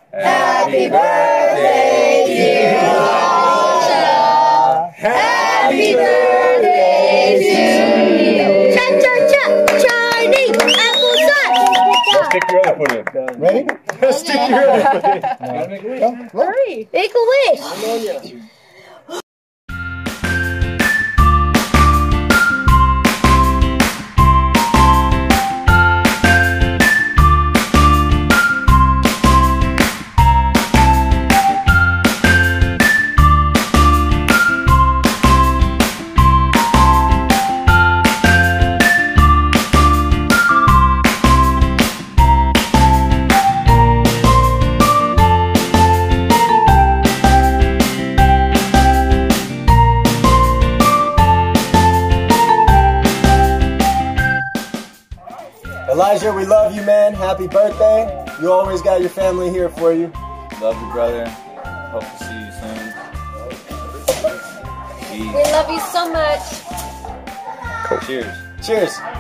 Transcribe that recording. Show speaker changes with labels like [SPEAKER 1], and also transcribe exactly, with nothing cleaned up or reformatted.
[SPEAKER 1] Happy birthday, dear Rosa. Happy birthday to you. Cha cha cha, Chinese apple sauce.
[SPEAKER 2] Stick your other foot in.
[SPEAKER 3] Ready?
[SPEAKER 2] Stick your other foot in.
[SPEAKER 1] Hurry. Make a wish.
[SPEAKER 3] Elijah, we love you, man. Happy birthday. You always got your family here for you.
[SPEAKER 4] Love you, brother. Hope to see you soon.
[SPEAKER 1] We love you so much.
[SPEAKER 4] Cheers.
[SPEAKER 3] Cheers.